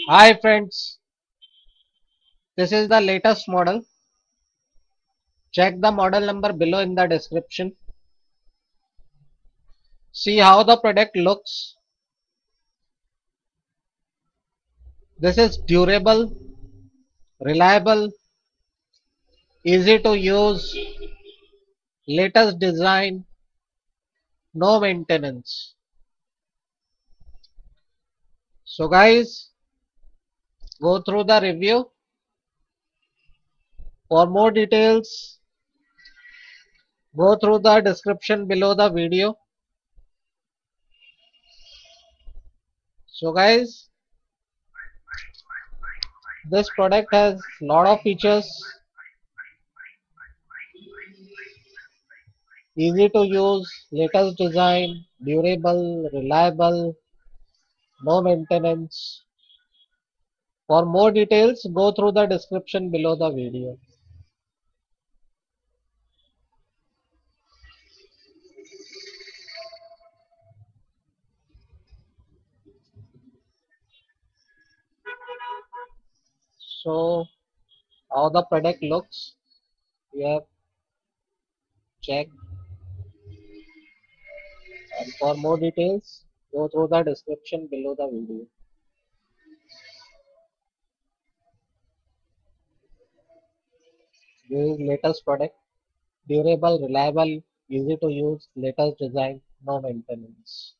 Hi friends, this is the latest model. Check the model number below in the description. See how the product looks. This is durable, reliable, easy to use, latest design, no maintenance. So guys, go through the review. For more details, go through the description below the video. So guys, this product has lot of features. Easy to use, latest design, durable, reliable, no maintenance. For more details, go through the description below the video. So, how the product looks, we have checked. And for more details, go through the description below the video. This is latest product, durable, reliable, easy to use, latest design, no maintenance.